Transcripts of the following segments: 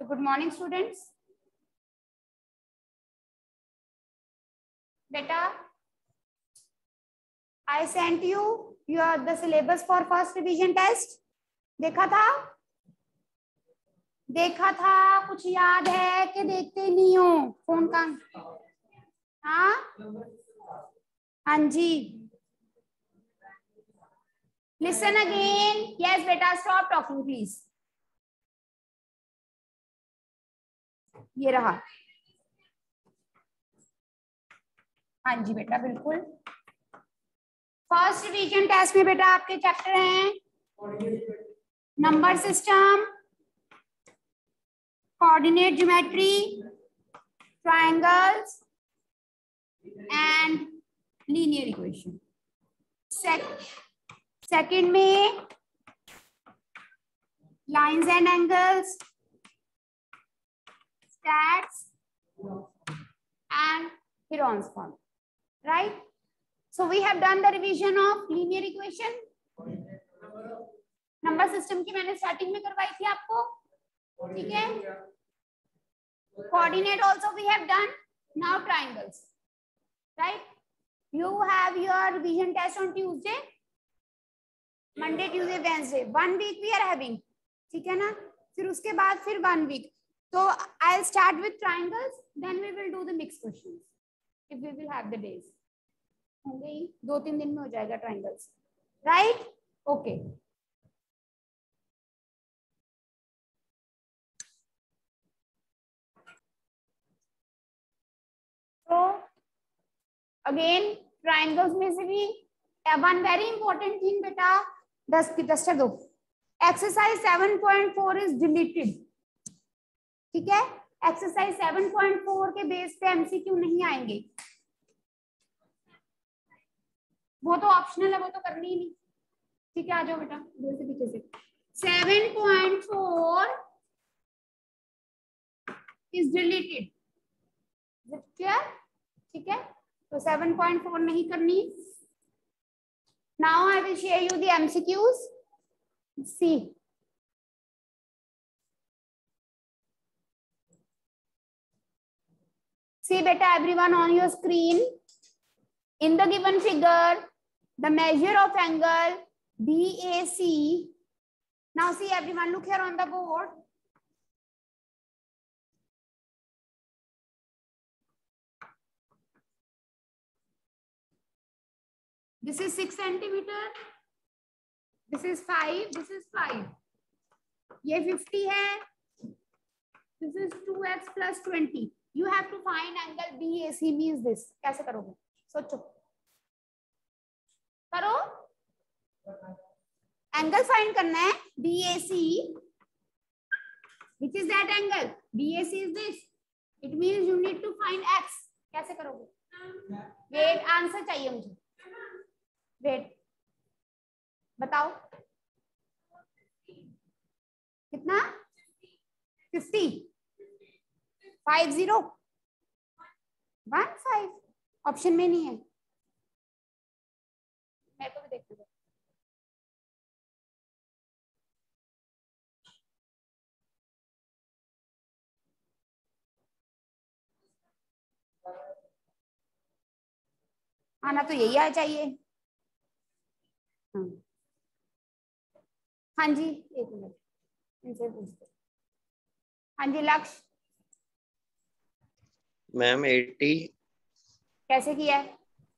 good morning students. Beta, I sent you the syllabus for first revision test. देखा था कुछ याद है कि देखते नहीं हो फोन का? हाँ जी. Listen again. Yes बेटा, stop talking please. ये रहा. हाँ जी बेटा बिल्कुल. फर्स्ट रिवीजन टेस्ट में बेटा आपके चैप्टर हैं number system, coordinate geometry, triangles and linear equation. Second में lines and angles, stats and Heron's form, right? So we have done the revision of linear equation. Number system की मैंने starting में करवाई थी आपको, ठीक है. Coordinate also we have done. Now triangles, right? You have your revision test on Tuesday, Monday, Tuesday, Wednesday. 1 week we are having, ठीक है ना. फिर उसके बाद फिर 1 week. So I'll start with triangles, then we will do the mixed questions. If we will have the days, होंगे ही 2-3 दिन में हो जाएगा triangles, right? Okay. So again triangles में से भी one very important thing बेटा, दस्तर दो. Exercise 7.4 is deleted, ठीक है. एक्सरसाइज 7.4 के बेस पे एमसीक्यू नहीं आएंगे, वो तो ऑप्शनल है, वो तो करनी ही नहीं, ठीक है. आ जाओ बेटा दूर से पीछे से. 7.4 इज डिलीटेड, क्लियर, ठीक है. तो 7.4 नहीं करनी. Now I will share you the MCQs. See See beta everyone on your screen. In the given figure, the measure of angle BAC. Now see everyone, look here on the board. This is 6 centimeter. This is 5. This is 5. ये 50 है. This is 2x plus 20. You have to find angle BAC means this. कैसे करोगे? सोचो. करो. Angle find करना है BAC. Which is that angle? BAC is this. It means you need to find x. कैसे करोगे? Wait, आंसर चाहिए मुझे. Wait. बताओ. कितना? 50. 50 15 ऑप्शन में नहीं है. मेरे को भी देखने दो. आना तो यही आ चाहिए. हाँ जी एक मिनट इनसे पूछते. हाँ जी लक्ष्य. मैम 80. कैसे किया है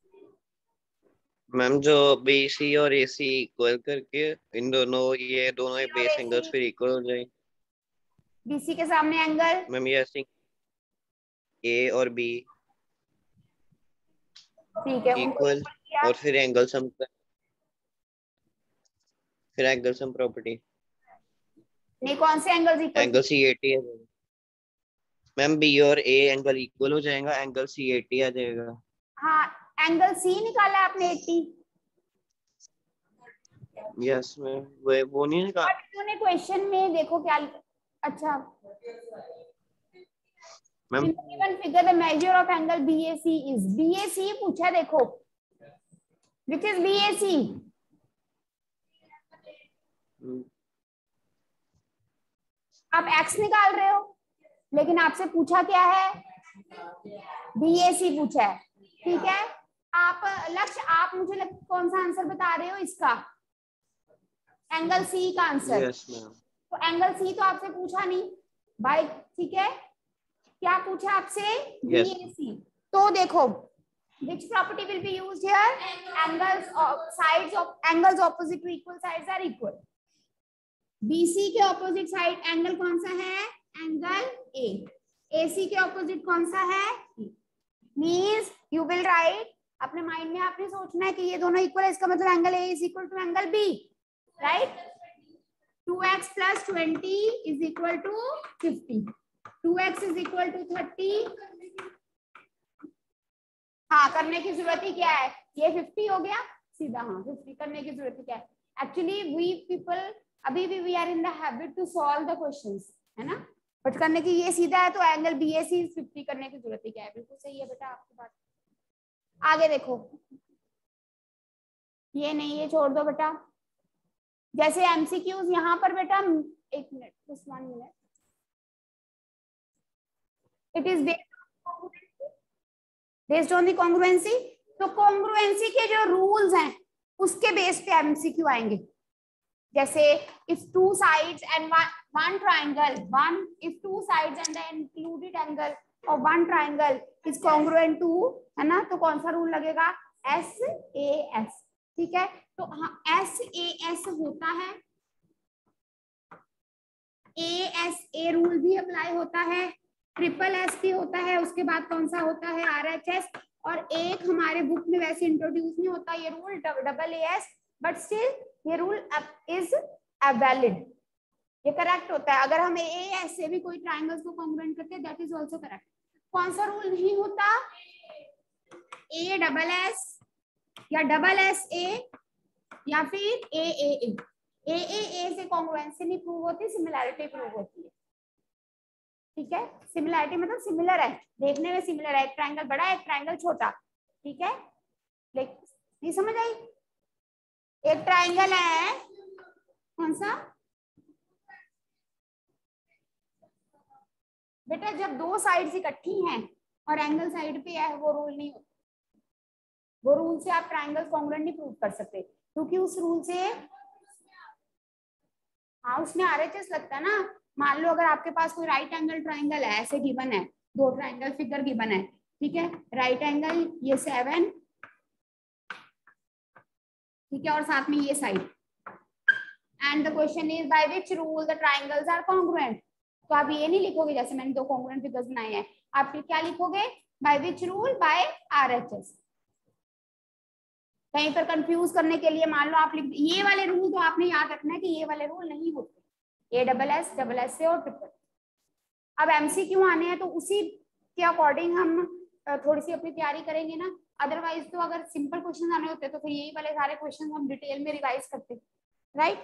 मैम? जो BC और AC इक्वल करके इन दोनों, ये दोनों बेस एंगल्स फिर इक्वल हो जाएंगे. BC के सामने एंगल मैम ये ऐसे A और B ठीक है इक्वल, और फिर एंगल सम, फिर एंगल सम प्रॉपर्टी. नहीं कौन से एंगल्स इक्वल? एंगल C80 है मैम. B और A एंगल इक्वल हो जाएगा, एंगल C80 आ जाएगा. हाँ एंगल C निकाला आपने 80. Yes ma'am. वो नहीं निकाला. उन्होंने क्वेश्चन में देखो क्या. अच्छा ma'am given figure the measure of angle BAC is. BAC पूछा देखो. Which is BAC? आप x निकाल रहे हो. लेकिन आपसे पूछा क्या है, BAC पूछा है, ठीक है। आप लक्ष्य, आप मुझे कौन सा आंसर बता रहे हो इसका, एंगल सी का आंसर। Yes ma'am. तो एंगल सी तो आपसे पूछा नहीं भाई, ठीक है। क्या पूछा आपसे, Yes. BAC। तो देखो which property will be used here, angles of sides of angles opposite to equal sides are equal। BC के ऑपोजिट साइड एंगल कौन सा है, एंगल A। AC के ऑपोजिट कौन सा है, मींस यू विल राइट, अपने माइंड में आपने सोचना है कि ये दोनों इक्वल है, इसका मतलब angle A is equal to angle B, right. 2x plus 20 is equal to 50, 2x is equal to 30। हाँ, करने की जरूरत ही क्या है, ये 50 हो गया सीधा, हाँ 50 करने की जरूरत ही क्या है। एक्चुअली वी पीपल अभी भी we are in the habit to solve the questions, है ना, बट करने की ये सीधा है, तो एंगल BAC 50 करने की जरूरत ही क्या है, बिल्कुल सही है बेटा आपकी बात। आगे देखो, ये नहीं, ये छोड़ दो बेटा। जैसे MCQs यहाँ पर बेटा, एक minute, just 1 minute, it is based on the congruency. तो कॉन्ग्रुएंसी के जो रूल्स हैं उसके बेस पे MCQ आएंगे। जैसे if two sides and one triangle, if two sides and the included angle of one triangle is congruent to, है ना, तो कौन सा रूल लगेगा, SAS, ठीक है। तो हाँ, SAS होता है, ASA रूल भी अप्लाई होता है, SSS भी होता है, उसके बाद कौन सा होता है, RHS, और एक हमारे बुक में वैसे इंट्रोड्यूस नहीं होता ये रूल, AAS, बट स्टिल ये रूल इज वैलिड, ये करेक्ट होता है। अगर हम AS से भी कोई ट्राइंगल्स को कॉन्ग्रुएंट करते हैं, दैट इज आल्सो करेक्ट। कौन सा रूल नहीं होता, ASS या SSA या फिर AAA। AAA से कॉन्ग्रुएंसी नहीं प्रूव होती, सिमिलैरिटी प्रूव होती है, ठीक है। सिमिलैरिटी मतलब सिमिलर है, देखने में सिमिलर है, एक ट्रायंगल बड़ा है, एक ट्रायंगल छोटा, ठीक है। नहीं समझ आई, एक ट्रायंगल है, कौन सा बेटा, जब दो साइड्स इकट्ठी हैं और एंगल साइड पे है, वो रूल नहीं होता, वो रूल से आप ट्रायंगल कॉन्ग्रुएंट नहीं प्रूव कर सकते, क्योंकि उस रूल से, हाँ उसमें RHS लगता है ना। मान लो अगर आपके पास कोई राइट एंगल ट्राइंगल है, ऐसे गिवन है, दो ट्राइंगल फिगर गिवन है, ठीक है, राइट एंगल ये 7, ठीक है, और साथ में ये side, and the question is by which rule the triangles are congruent. तो आप ये नहीं लिखोगे जैसे मैंने दो कॉन्ग्रुएंट फिगर्स बनाए हैं, आप क्या लिखोगे, by which rule, by RHS। कहीं पर कंफ्यूज करने के लिए मान लो आप लिख, ये वाले रूल तो आपने याद रखना है कि ये वाले रूल नहीं होते, ASS, SSA और ट्रिपल। अब MCQ आने हैं तो उसी के अकॉर्डिंग हम थोड़ी सी अपनी तैयारी करेंगे ना, अदरवाइज तो अगर सिंपल क्वेश्चन आने होते तो फिर यही वाले सारे क्वेश्चन हम डिटेल में रिवाइज करते, राइट।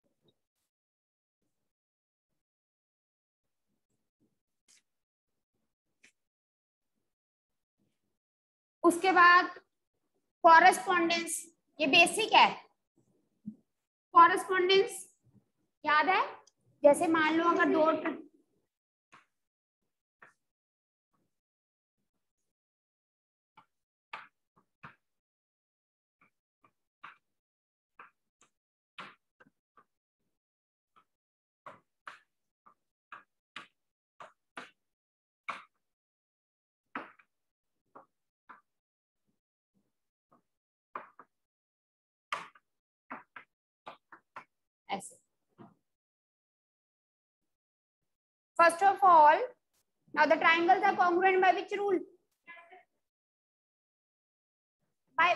उसके बाद कॉरेस्पॉन्डेंस, ये बेसिक है, कॉरेस्पॉन्डेंस याद है। जैसे मान लो अगर दो, ऐसे, first of all, now the triangles are congruent by which rule, by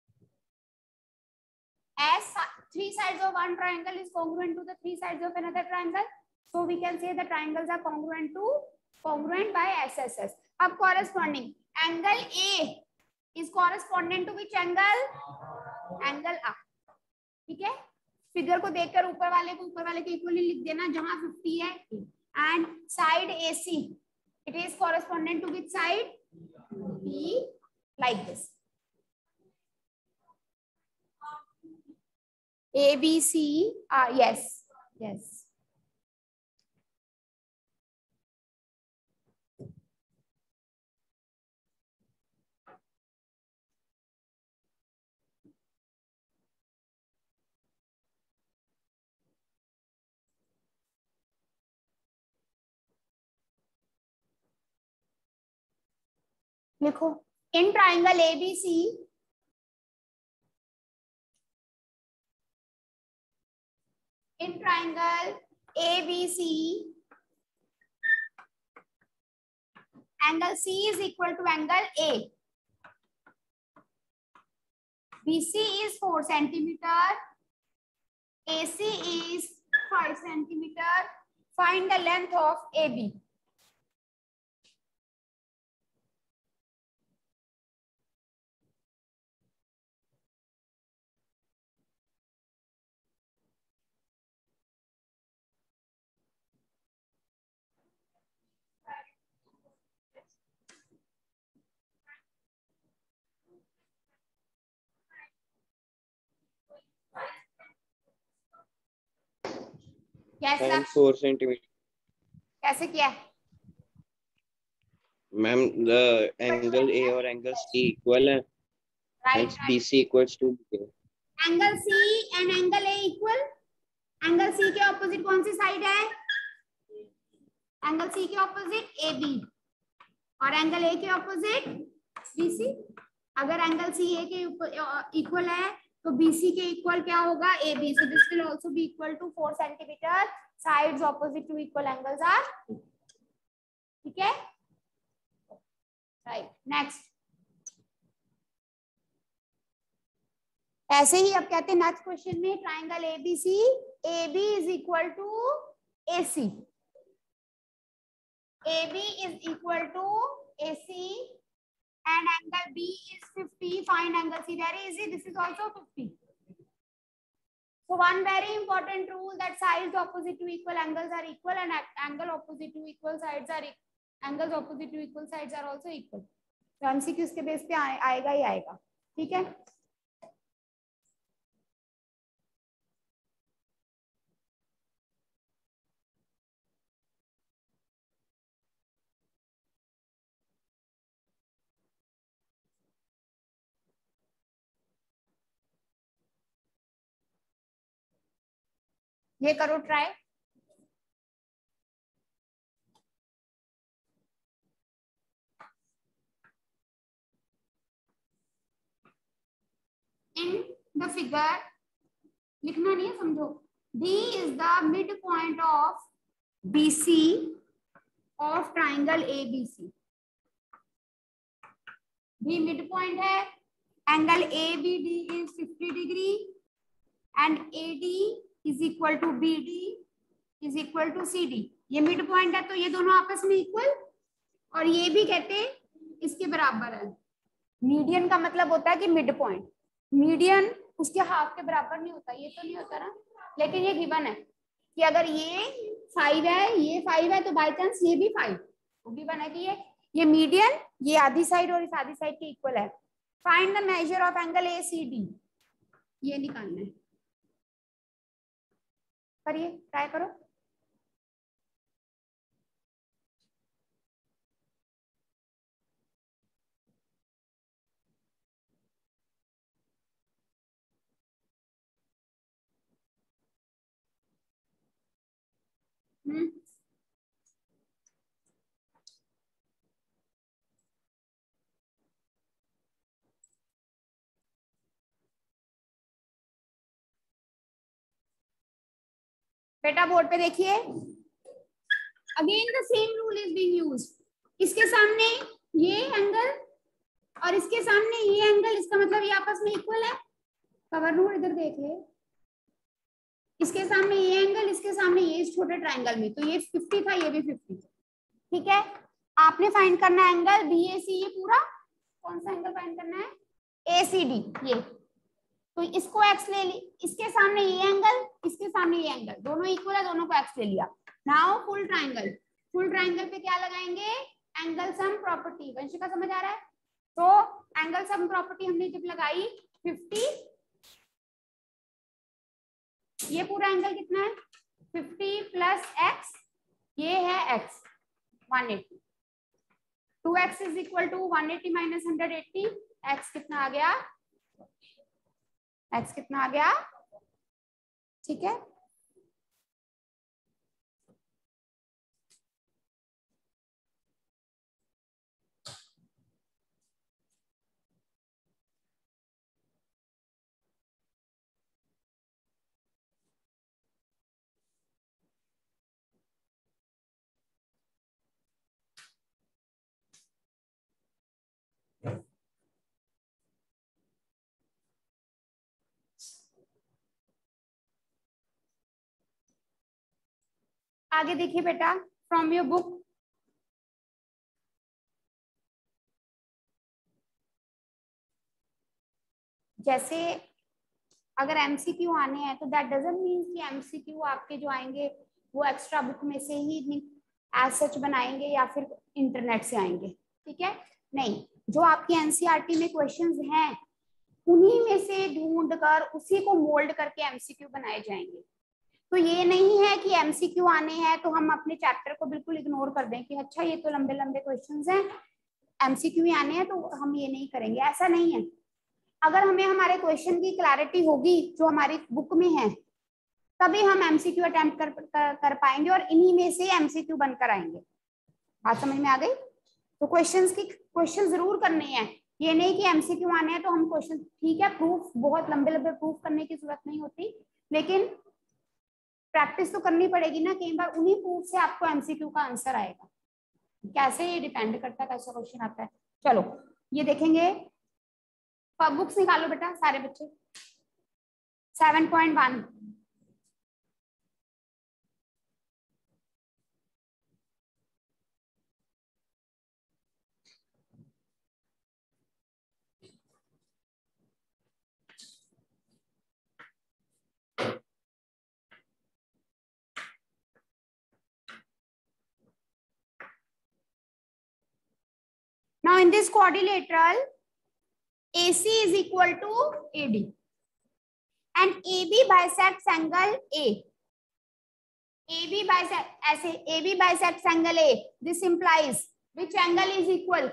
as three sides of one triangle is congruent to the three sides of another triangle, so we can say the triangles are congruent by SSS. अब corresponding angle A is corresponding to which angle, angle A, ठीक है। Figure को देखकर ऊपर वाले को ऊपर वाले के इक्वली लिख देना, जहां 50 है, and side AC it is corresponding to which side, B, like this, ABC, yes, yes, लिखो in triangle ABC in triangle ABC, angle C is equal to angle A. BC is 4 centimeter. AC is 5 centimeter. Find the length of AB. कैसे 4 centimetre. कैसे किया ma'am the angle A और angle C equal है, right BC equals to angle C and angle A equal. Angle C के opposite कौन सी side है? Angle C के ऑपोजिट ए बी और एंगल ए के ऑपोजिट बी सी। अगर एंगल सी ए के इक्वल है तो बीसी के इक्वल क्या होगा? A B. So this will also be equal to 4 centimetre. Sides opposite to equal angles are. ठीक है, राइट। नेक्स्ट ऐसे ही अब कहते हैं नेक्स्ट क्वेश्चन में triangle ABC, AB is equal to AC, AB is equal to AC and angle B is 50. Find angle C. Very easy. This is also 50. So one very important rule that sides opposite to equal angles are equal and angle opposite to equal sides are angles opposite to equal sides are also equal. तो MCQ के base पे आएगा ही आएगा। ठीक है, ये करो try. In the figure लिखना नहीं है, समझो। D is the midpoint of BC of triangle ABC. D midpoint है, angle ABD is 50 degree and AD is equal to BD is equal to CD. ये मिड पॉइंट है तो ये दोनों आपस में इक्वल, और ये भी कहते हैं इसके बराबर है। मीडियन का मतलब होता है कि मिड पॉइंट, मीडियन उसके हाफ के बराबर नहीं होता। ये तो नहीं होता ना, लेकिन ये गिवन है कि अगर ये 5 है, ये 5 है, तो बाय चांस ये भी 5 गिवन है कि ये मीडियन, ये आधी साइड और इस आधी साइड के इक्वल है। Find the measure of angle ACD, ये निकालना है। करिए, ट्राई करो। बेटा बोर्ड पे देखिए, again the same rule is being used. इसके सामने ये एंगल और इसके सामने ये एंगल, इसका मतलब ये आपस में इक्वल है। कवर रूल इधर देख ले, इसके सामने ये एंगल, इसके सामने ये, इस छोटे ट्रायंगल में तो ये 50 था, ये भी 50। ठीक है, आपने फाइंड करना है एंगल BAC। ये पूरा कौन सा एंगल फाइंड करना है? ACD। ये तो इसको x ले ली, इसके सामने ये एंगल, इसके सामने ये एंगल, दोनों इक्वल है, दोनों को x ले लिया। Now full triangle, full triangle पे क्या लगाएंगे? Angle sum property. वंशिका समझ आ रहा है? तो एंगल सम प्रॉपर्टी हमने जब लगाई 50, ये पूरा एंगल कितना है? 50 प्लस x, ये है x 180। 2x is equal to 180 minus 180। x कितना आ गया? x कितना आ गया? ठीक है, आगे देखिए बेटा, फ्रॉम योर बुक, जैसे अगर एमसीक्यू आने हैं तो दैट डजंट मीन कि एमसीक्यू आपके जो आएंगे वो एक्स्ट्रा बुक में से ही एज सच बनाएंगे या फिर इंटरनेट से आएंगे, ठीक है? नहीं, जो आपकी एनसीईआरटी में क्वेश्चंस हैं उन्हीं में से ढूंढ कर उसी को मोल्ड करके एमसीक्यू बनाए जाएंगे। तो ये नहीं है कि एमसीक्यू आने हैं तो हम अपने चैप्टर को बिल्कुल इग्नोर कर दें कि अच्छा ये तो लंबे लंबे क्वेश्चंस हैं, एमसीक्यू ही आने हैं तो हम ये नहीं करेंगे, ऐसा नहीं है। अगर हमें हमारे क्वेश्चन की क्लैरिटी होगी जो हमारी बुक में है तभी हम एमसीक्यू अटेम्प्ट कर पाएंगे और इन्हीं में से एमसीक्यू बनकर आएंगे। बात समझ में आ गई? तो क्वेश्चन जरूर करने हैं, ये नहीं कि एमसीक्यू आने हैं तो हम क्वेश्चन, ठीक है प्रूफ बहुत लंबे लंबे प्रूफ करने की जरूरत नहीं होती, लेकिन प्रैक्टिस तो करनी पड़ेगी ना। कई बार उन्हीं प्रूफ से आपको एमसीक्यू का आंसर आएगा, कैसे ये डिपेंड करता है कैसा क्वेश्चन आता है। चलो ये देखेंगे, बुक्स निकालो बेटा सारे बच्चे। 7.1 now in this quadrilateral AC is equal to AD and AB bisects angle A. AB bisects ऐसे AB bisects angle A. This implies which angle is equal?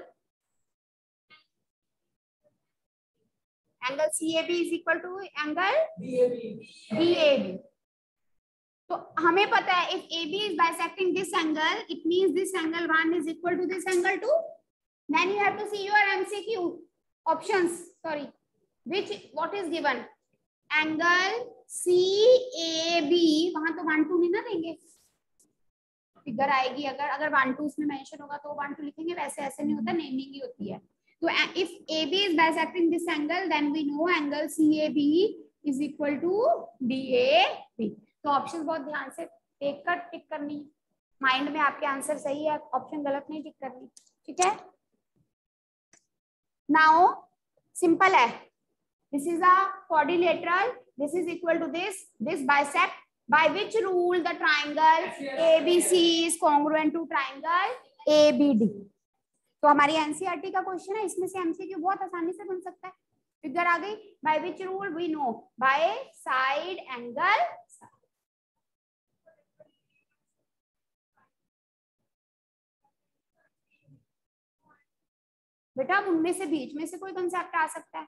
Angle CAB is equal to angle DAB. तो हमें पता है if AB is bisecting this angle, it means this angle 1 is equal to this angle 2. Then you have to see your MCQ options. Sorry, what is given? Angle CAB, वहां तो 1 2 नहीं ना देंगे, figure आएगी अगर 1 2 उसमें मेंशन होगा तो 1 2 लिखेंगे, वैसे ऐसे नहीं होता, नेमिंग ही होती है। तो if AB is bisecting this angle, then we know angle CAB is equal to DAB. तो ऑप्शन बहुत ध्यान से देख कर टिक करनी, माइंड में आपके आंसर सही है, ऑप्शन गलत नहीं टिक करनी, ठीक है? नाउ सिंपल है, this is a quadrilateral, this is equal to this bisect, by which rule the triangle ABC is congruent to triangle ABD. तो हमारी एनसीईआरटी का क्वेश्चन है, इसमें से एमसीक्यू बहुत आसानी से बन सकता है। फिगर आ गई, by which rule we know, by side angle. बेटा अब उनमें से बीच में से कोई कंसेप्ट आ सकता है।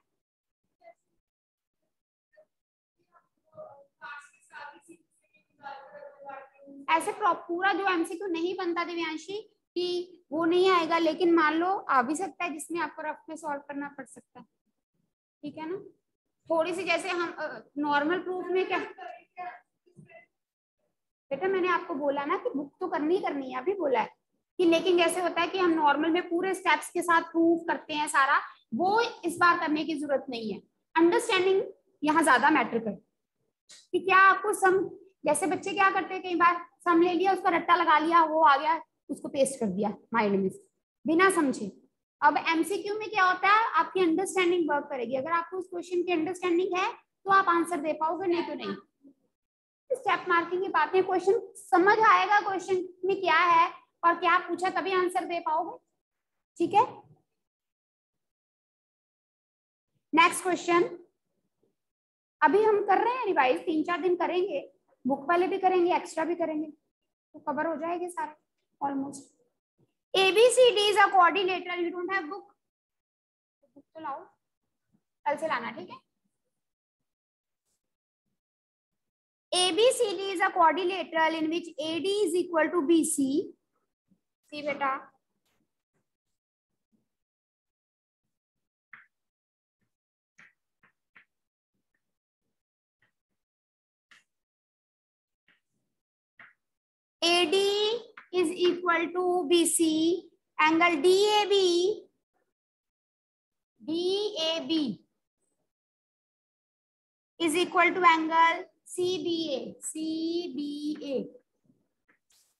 ऐसे पूरा जो एमसीक्यू नहीं बनता दिव्यांशी कि वो नहीं आएगा, लेकिन मान लो आ भी सकता है जिसमें आपको रफ में सॉल्व करना पड़ सकता है, ठीक है ना? थोड़ी सी जैसे हम नॉर्मल प्रूफ में क्या बेटा, मैंने आपको बोला ना कि बुक तो करनी है, अभी बोला है कि, लेकिन जैसे होता है कि हम नॉर्मल में पूरे स्टेप्स के साथ प्रूफ करते हैं सारा, वो इस बार करने की जरूरत नहीं है। अंडरस्टैंडिंग यहाँ ज्यादा मैटर करती कि क्या आपको सम, जैसे बच्चे क्या करते हैं, कई बार सम ले लिया, उसका रट्टा लगा लिया, वो आ गया, उसको पेस्ट कर दिया माइंड में बिना समझे। अब एमसीक्यू में क्या होता है, आपकी अंडरस्टैंडिंग वर्क करेगी। अगर आपको उस क्वेश्चन की अंडरस्टैंडिंग है तो आप आंसर दे पाओगे, नहीं तो नहीं। स्टेप मार्किंग की बातें, क्वेश्चन समझ आएगा क्वेश्चन में क्या है और क्या पूछा, तभी आंसर दे पाओगे, ठीक है? नेक्स्ट क्वेश्चन, अभी हम कर रहे हैं रिवाइज, 3-4 दिन करेंगे, बुक वाले भी करेंगे, एक्स्ट्रा भी करेंगे, तो कवर हो जाएंगे सारे almost. ABCD is a quadrilateral. You don't have book? Book तो लाओ, कल से लाना, ठीक है? ABCD is a quadrilateral in which AD is equal to BC. See बेटा, AD is equal to BC, angle DAB is equal to angle CBA.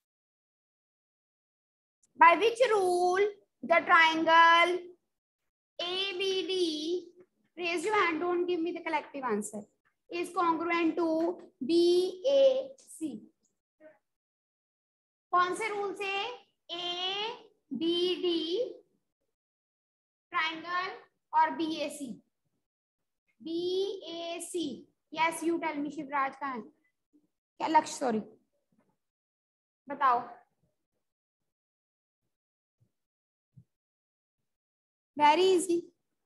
By which rule the triangle ABD, raise your hand, don't give me the collective answer, is congruent to BAC? कौन से rule से? ABD triangle और BAC? BAC, yes, you tell me. Shivraj कहाँ है? क्या लक्ष्य? Sorry, बताओ. Very easy.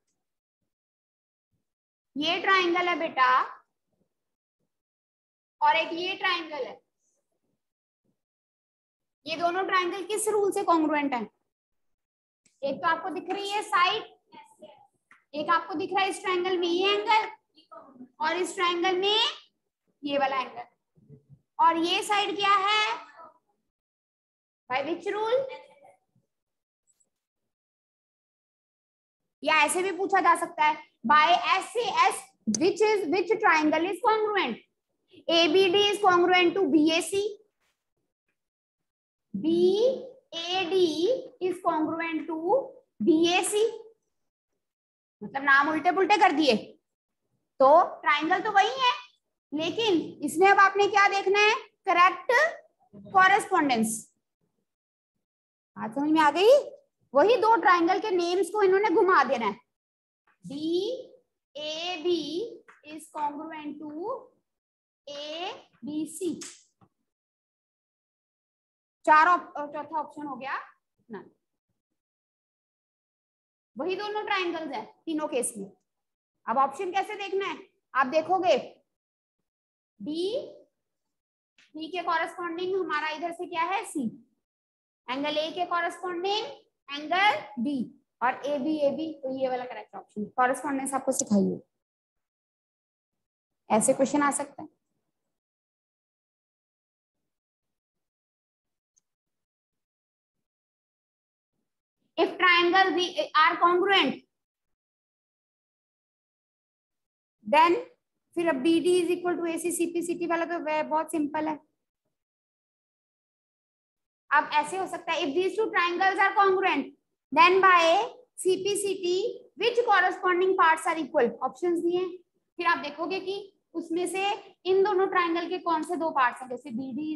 ये ट्राइंगल है बेटा और एक ये ट्राइंगल है. ये दोनों ट्राइंगल किस रूल से कॉन्ग्रुएंट है? एक तो आपको दिख रही है साइड, एक आपको दिख रहा है इस ट्राइंगल में ये एंगल और इस ट्राइंगल में ये वाला एंगल. और ये साइड क्या है? By which rule? या ऐसे भी पूछा जा सकता है, by SAS which triangle is congruent? ABD is congruent to BAC. BAD is congruent to BAC. मतलब नाम उल्टे पुल्टे कर दिए. तो ट्राइंगल तो वही है, लेकिन इसमें अब आपने क्या देखना है? Correct correspondence. बात समझ में आ गई? वही दो ट्राइंगल के नेम्स को इन्होंने घुमा देना है. DAB is congruent to ABC. चौथा ऑप्शन हो गया ना. वही दोनों ट्राइंगल्स हैं तीनों केस में. अब ऑप्शन कैसे देखना है? आप देखोगे B के कॉरेस्पॉन्डिंग हमारा इधर से क्या है? C. एंगल A के कॉरेस्पॉन्डिंग एंगल B और AB तो ये वाला करेक्ट ऑप्शन. कॉरेस्पॉन्डेंस आपको सिखाइए, ऐसे क्वेश्चन आ सकता है. If triangle are congruent, then फिर अब BD is equal to AC. CPCT वाला तो बहुत सिंपल है. अब ऐसे हो सकता है, if these two triangles are congruent, then by CPCT which corresponding parts are equal? Options दिए हैं. फिर आप देखोगे कि उसमें से इन दोनों ट्राइंगल के कौन से दो पार्ट्स हैं. जैसे BD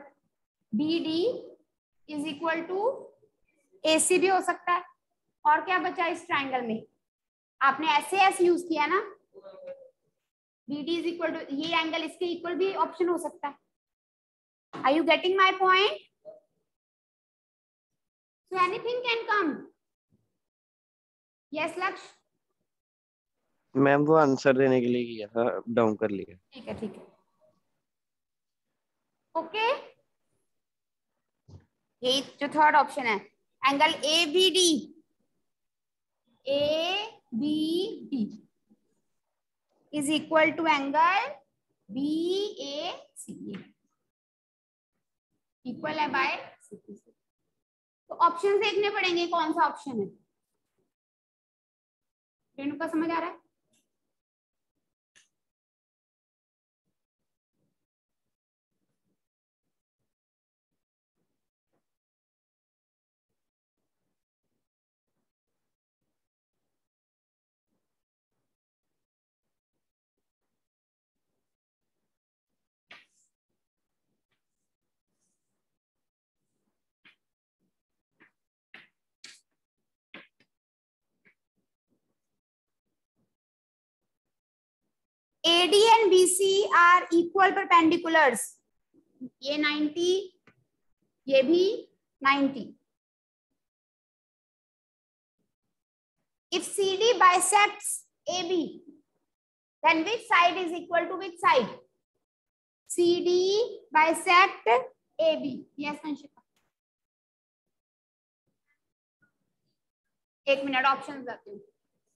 is equal to AC भी हो सकता है. और क्या बचा इस ट्राइंगल में? आपने SAS यूज किया ना. BD is equal to, ये एंगल इसके इक्वल भी ऑप्शन हो सकता है. Are you getting my point? So anything can come. Yes, Laksh. Ma'am वो आंसर देने के लिए किया था, डाउन कर लिया. ठीक है, ठीक है. ओके, ये जो थर्ड ऑप्शन है, angle ABD is equal to angle BAC. Equal है बाय CPC. तो ऑप्शन देखने पड़ेंगे कौन सा ऑप्शन है. रेणुका समझ आ रहा है? AD and BC are equal perpendiculars. ये 90, ये भी 90. If CD bisects AB, then which side is equal to which side? CD bisect AB. Yes, Anshika. एक मिनट, ऑप्शन देती हूँ.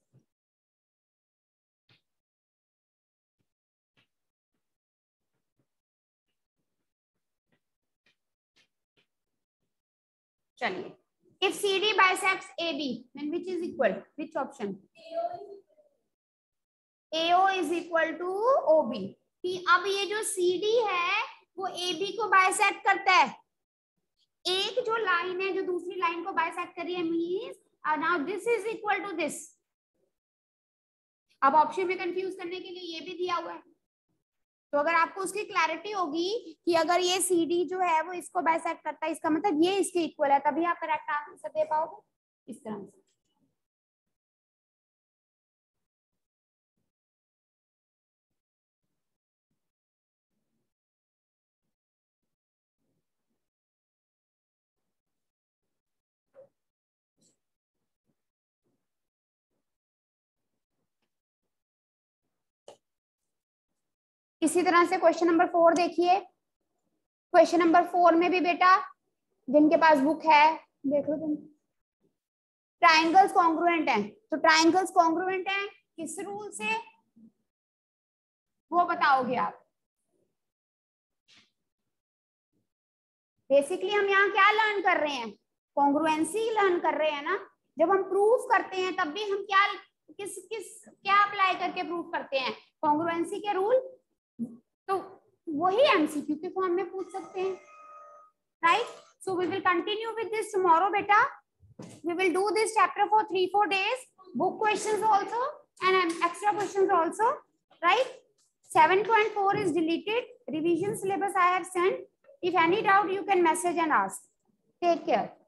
चलिए, if CD bisects AB, then which is equal? Which option? AO is equal to OB. कि अब ये जो CD है वो AB को बाइसेक्ट करता है. एक जो लाइन है जो दूसरी लाइन को बाइसेक्ट कर रही है means now this is equal to this. अब ऑप्शन में कंफ्यूज करने के लिए ये भी दिया हुआ है, तो अगर आपको उसकी क्लैरिटी होगी कि अगर ये CD जो है वो इसको बाइसेक्ट करता है, इसका मतलब ये इसके इक्वल है, तभी आप करेक्ट आंसर दे पाओगे इस तरह से। इसी तरह से क्वेश्चन नंबर 4 देखिए। क्वेश्चन नंबर 4 में भी बेटा जिनके पास बुक है देख लो तुम। ट्राइंगल्स कॉन्ग्रुएंट हैं, तो ट्राइंगल्स कॉन्ग्रुएंट हैं किस रूल से वो बताओगे आप। बेसिकली हम यहाँ क्या लर्न कर रहे हैं, कॉन्ग्रुएंसी लर्न कर रहे हैं ना। जब हम प्रूफ करते हैं तब भी हम क्या अप्लाई करके प्रूफ करते हैं, कॉन्ग्रुएंसी के रूल। तो वही MCQ के फॉर्म में पूछ सकते हैं, right. So we will continue with this tomorrow बेटा। We will do this chapter for 3-4 days, book questions also and extra questions also, right. 7.4 is deleted, revision syllabus I have sent. If any doubt you can message and ask. Take care.